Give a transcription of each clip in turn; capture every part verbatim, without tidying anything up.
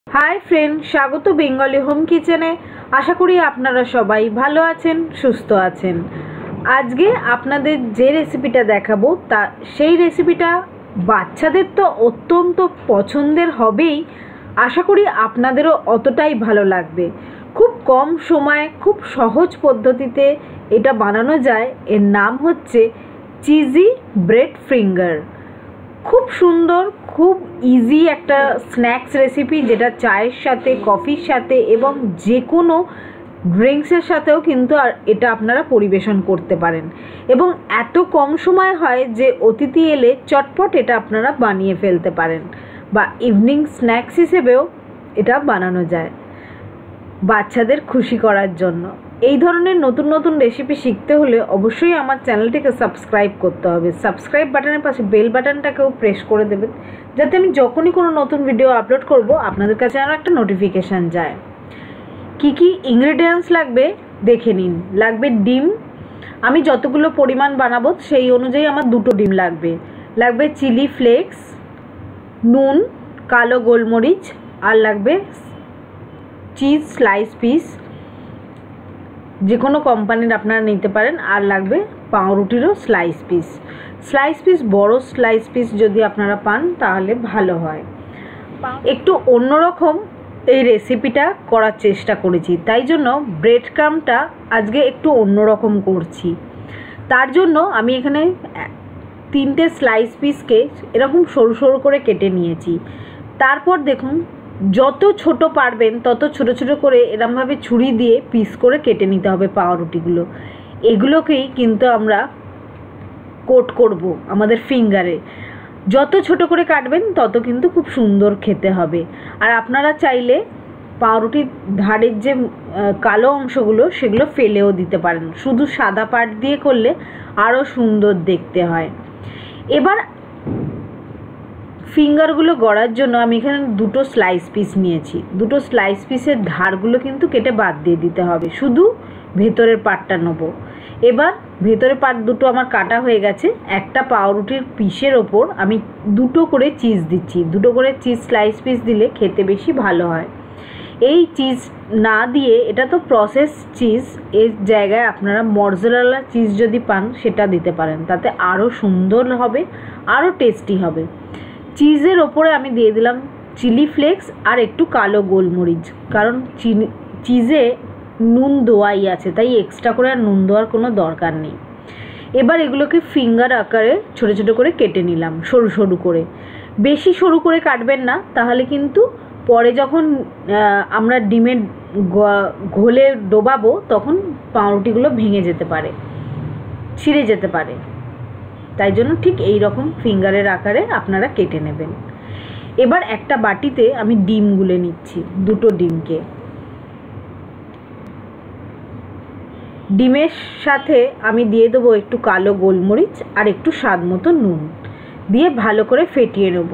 Hi friend, स्वागत Bengali home किचेने। आशा करी आपनारा सबाई भालो आछेन, सुस्थ आछेन। आजके आपनादेर जे रेसिपिटा देखाबो ता सेई रेसिपिटा बाच्चादेर तो अत्यंत पछंदेर हबेई। आशा करी आपनादेरो अतटाई भालो लागबे। खूब कम समय खूब सहज पद्धतिते एटा बानानो जाय। एर नाम हच्छे चिजी ब्रेड फिंगार। खूब सुंदर खूब इजी एक स्नैक्स रेसिपि जेटा चायेर साथे कफिर साथे एवं जे कोनो ड्रिंक्सের সাথেও কিন্তু এটা আপনারা পরিবেশন করতে পারেন এবং এত কম সময় হয় যে অতিথি এলে চটপট এটা আপনারা বানিয়ে ফেলতে পারেন বা ইভিনিং স্ন্যাক্স হিসেবেও এটা বানানো যায় বাচ্চাদের খুশি করার জন্য। এই ধরনের নতুন নতুন রেসিপি শিখতে হলে অবশ্যই আমার চ্যানেলটিকে সাবস্ক্রাইব করতে হবে। সাবস্ক্রাইব বাটনের পাশে বেল বাটনটাকেও প্রেস করে দেবেন যাতে আমি যখনই কোনো নতুন ভিডিও আপলোড করব আপনাদের কাছে আরও একটা নোটিফিকেশান যায়। কি কি ইনগ্রেডিয়েন্টস লাগবে দেখে নিন। লাগবে ডিম, আমি যতগুলো পরিমাণ বানাবো সেই অনুযায়ী আমার দুটো ডিম লাগবে। লাগবে চিলি ফ্লেক্স, নুন, কালো গোলমরিচ, আর লাগবে চিজ স্লাইস পিস, যে কোনো কোম্পানির আপনারা নিতে পারেন। আর লাগবে পাউরুটিরও স্লাইস পিস। স্লাইস পিস বড় স্লাইস পিস যদি আপনারা পান তাহলে ভালো হয়। একটু অন্যরকম এই রেসিপিটা করার চেষ্টা করেছি, তাই জন্য ব্রেড ক্রাম্বটা আজকে একটু অন্যরকম করছি। তার জন্য আমি এখানে তিনটে স্লাইস পিসকে এরকম সরু সরু করে কেটে নিয়েছি। তারপর দেখুন যত ছোট পারবেন তত ছোট ছোট করে এরমভাবে ছুরি দিয়ে পিস করে কেটে নিতে হবে পাউরুটিগুলো। এগুলোকেই কিন্তু আমরা কোট করব আমাদের ফিঙ্গারে। যত ছোট করে কাটবেন তত কিন্তু খুব সুন্দর খেতে হবে। আর আপনারা চাইলে পাউরুটির ধারের যে কালো অংশগুলো সেগুলো ফেলেও দিতে পারেন। শুধু সাদা পাট দিয়ে করলে আরও সুন্দর দেখতে হয়। এবার ফিঙ্গারগুলো গড়ার জন্য আমি এখানে দুটো স্লাইস পিস নিয়েছি। দুটো স্লাইস পিসের ধারগুলো কিন্তু কেটে বাদ দিয়ে দিতে হবে, শুধু ভেতরের পাটটা নেবো। এবার ভেতরের পাট দুটো আমার কাটা হয়ে গেছে। একটা পাউরুটির পিসের ওপর আমি দুটো করে চিজ দিচ্ছি। দুটো করে চিজ স্লাইস পিস দিলে খেতে বেশি ভালো হয়। এই চিজ না দিয়ে, এটা তো প্রসেস চিজ, এর জায়গায় আপনারা মজরেলা চিজ যদি পান সেটা দিতে পারেন, তাতে আরও সুন্দর হবে, আরও টেস্টি হবে। চিজের ওপরে আমি দিয়ে দিলাম চিলি ফ্লেক্স আর একটু কালো গোলমরিচ, কারণ চিনি চিজে নুন দেওয়াই আছে, তাই এক্সট্রা করে আর নুন দেওয়ার কোনো দরকার নেই। এবার এগুলোকে ফিঙ্গার আকারে ছোটো ছোটো করে কেটে নিলাম, সরু সরু করে। বেশি সরু করে কাটবেন না, তাহলে কিন্তু পরে যখন আমরা ডিমের ঘোলে ডোবাবো তখন পাউরুটিগুলো ভেঙে যেতে পারে, ছিঁড়ে যেতে পারে। তাই জন্য ঠিক এই রকম ফিঙ্গারের আকারে আপনারা কেটে নেবেন। এবার একটা বাটিতে আমি ডিম গুলে নিচ্ছি, দুটো ডিমকে। ডিমের সাথে আমি দিয়ে দেবো একটু কালো গোলমরিচ আর একটু স্বাদ মতো নুন দিয়ে ভালো করে ফেটিয়ে নেব।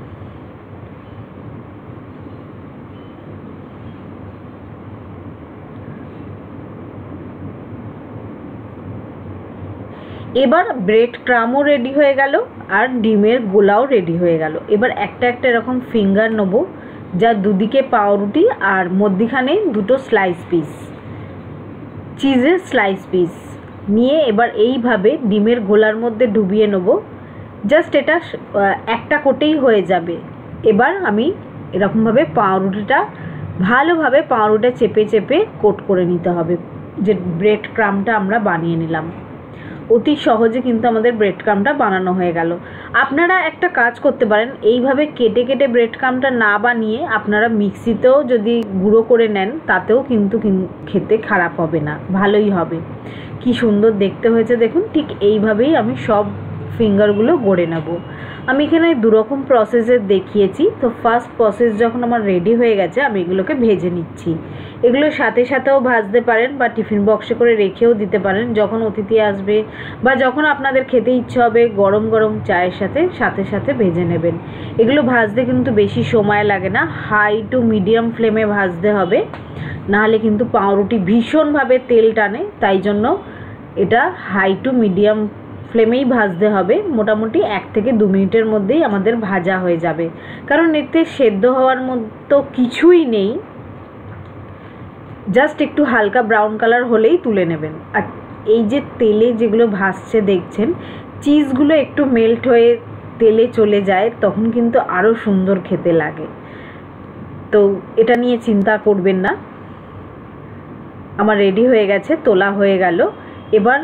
এবার ব্রেড ক্রামও রেডি হয়ে গেল আর ডিমের গোলাও রেডি হয়ে গেল। এবার একটা একটা এরকম ফিঙ্গার নেবো, যা দুদিকে পাউরুটি আর মধ্যিখানে দুটো স্লাইস পিস, চিজের স্লাইস পিস নিয়ে এবার এইভাবে ডিমের গোলার মধ্যে ডুবিয়ে নেব। জাস্ট এটা একটা কোটেই হয়ে যাবে। এবার আমি এরকমভাবে পাউরুটিটা ভালোভাবে পাউরুটিটা চেপে চেপে কোট করে নিতে হবে। যে ব্রেড ক্রাম্বটা আমরা বানিয়ে নিলাম, অতি সহজে কিন্তু আমাদের ব্রেড ক্রাম্বটা বানানো হয়ে গেল। আপনারা একটা কাজ করতে পারেন, এইভাবে কেটে কেটে ব্রেড ক্রাম্বটা না বানিয়ে আপনারা মিক্সিতেও যদি গুঁড়ো করে নেন তাতেও কিন্তু খেতে খারাপ হবে না, ভালোই হবে। কি সুন্দর দেখতে হয়েছে দেখুন। ঠিক এইভাবেই আমি সব ফিঙ্গারগুলো গড়ে নেব। আমি এখানে দুরকম প্রসেসে দেখিয়েছি। তো ফার্স্ট প্রসেস যখন আমার রেডি হয়ে গেছে আমি এগুলোকে ভেজে নিচ্ছি। এগুলো সাথে সাথেও ভাজতে পারেন বা টিফিন বক্সে করে রেখেও দিতে পারেন, যখন অতিথি আসবে বা যখন আপনাদের খেতে ইচ্ছে হবে গরম গরম চায়ের সাথে সাথে সাথে ভেজে নেবেন। এগুলো ভাজতে কিন্তু বেশি সময় লাগে না, হাই টু মিডিয়াম ফ্লেমে ভাজতে হবে, নাহলে কিন্তু পাউরুটি ভীষণভাবে তেল টানে। তাই জন্য এটা হাই টু মিডিয়াম ফ্লেমেই ভাজতে হবে। মোটামুটি এক থেকে দু মিনিটের মধ্যেই আমাদের ভাজা হয়ে যাবে, কারণ এতে সেদ্ধ হওয়ার মতো কিছুই নেই। জাস্ট একটু হালকা ব্রাউন কালার হলেই তুলে নেবেন। আর এই যে তেলে যেগুলো ভাসছে দেখছেন, চিজগুলো একটু মেল্ট হয়ে তেলে চলে যায়, তখন কিন্তু আরও সুন্দর খেতে লাগে। তো এটা নিয়ে চিন্তা করবেন না। আমার রেডি হয়ে গেছে, তোলা হয়ে গেল। এবার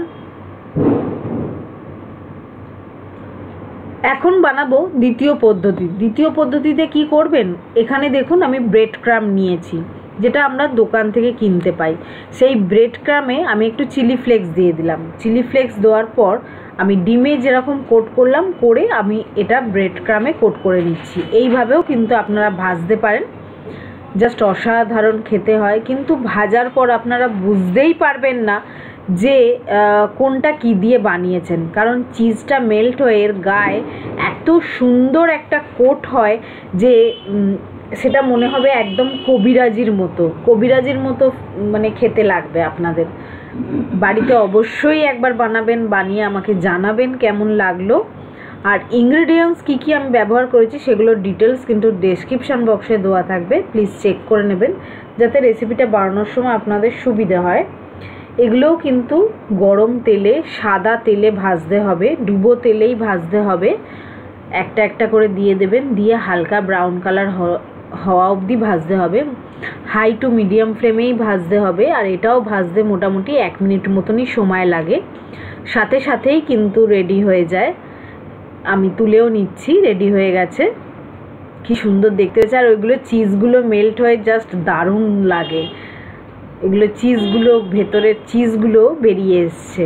এখন বানাবো দ্বিতীয় পদ্ধতি। দ্বিতীয় পদ্ধতিতে কি করবেন, এখানে দেখুন আমি ব্রেড ক্রাম নিয়েছি, যেটা আমরা দোকান থেকে কিনতে পাই। সেই ব্রেড ক্রামে আমি একটু চিলি ফ্লেক্স দিয়ে দিলাম। চিলি ফ্লেক্স দেওয়ার পর আমি ডিমে যেরকম কোট করলাম, করে আমি এটা ব্রেড ক্রামে কোট করে নিচ্ছি। এইভাবেও কিন্তু আপনারা ভাজতে পারেন, জাস্ট অসাধারণ খেতে হয়। কিন্তু ভাজার পর আপনারা বুঝতেই পারবেন না যে কোনটা কি দিয়ে বানিয়েছেন, কারণ চিজটা মেল্ট হয়ে এর গায়ে এত সুন্দর একটা কোট হয় যে সেটা মনে হবে একদম কবিরাজির মতো কবিরাজির মতো মানে খেতে লাগবে। আপনাদের বাড়িতে অবশ্যই একবার বানাবেন, বানিয়ে আমাকে জানাবেন কেমন লাগলো। আর ইনগ্রেডিয়েন্টস কী কী আমি ব্যবহার করেছি সেগুলোর ডিটেলস কিন্তু ডেসক্রিপশান বক্সে দেওয়া থাকবে, প্লিজ চেক করে নেবেন, যাতে রেসিপিটা বানানোর সময় আপনাদের সুবিধা হয়। এগুলোও কিন্তু গরম তেলে, সাদা তেলে ভাজতে হবে, ডুবো তেলেই ভাজতে হবে। একটা একটা করে দিয়ে দেবেন, দিয়ে হালকা ব্রাউন কালার হওয়া অবধি ভাজতে হবে। হাই টু মিডিয়াম ফ্লেমেই ভাজতে হবে। আর এটাও ভাজতে মোটামুটি এক মিনিট মতনই সময় লাগে, সাথে সাথেই কিন্তু রেডি হয়ে যায়। আমি তুলেও নিচ্ছি, রেডি হয়ে গেছে। কি সুন্দর দেখতে হয়েছে। আর ওইগুলো চিজগুলো মেল্ট হয়ে জাস্ট দারুণ লাগে। এগুলো চিজগুলো, ভেতরের চিজগুলো বেরিয়ে এসছে।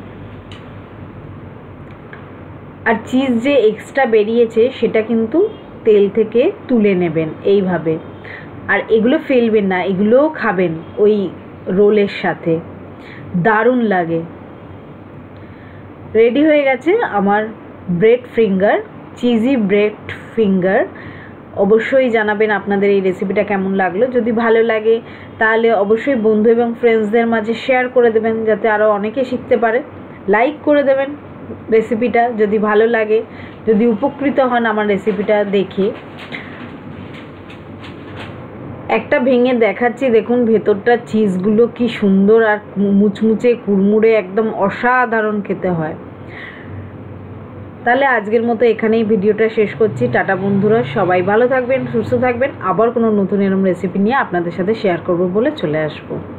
আর চিজ যে এক্সট্রা বেরিয়েছে সেটা কিন্তু তেল থেকে তুলে নেবেন এইভাবে। আর এগুলো ফেলবেন না, এগুলোও খাবেন ওই রোলের সাথে, দারুণ লাগে। রেডি হয়ে গেছে আমার bread finger, cheesy bread finger. অবশ্যই জানাবেন আপনাদের এই রেসিপিটা কেমন লাগলো। যদি ভালো লাগে তাহলে অবশ্যই বন্ধু এবং ফ্রেন্ডসদের মাঝে শেয়ার করে দেবেন, যাতে আরও অনেকে শিখতে পারে। লাইক করে দেবেন রেসিপিটা যদি ভালো লাগে, যদি উপকৃত হন আমার রেসিপিটা দেখে। একটা ভেঙে দেখাচ্ছি, দেখুন ভেতরটা চিজগুলো কি সুন্দর আর মুচমুচে কুড়মুড়ে, একদম অসাধারণ খেতে হয়। তাহলে আজকের মতো এখানেই ভিডিওটা শেষ করছি। টাটা বন্ধুরা, সবাই ভালো থাকবেন, সুস্থ থাকবেন। আবার কোনো নতুন এরকম রেসিপি নিয়ে আপনাদের সাথে শেয়ার করব বলে চলে আসবো।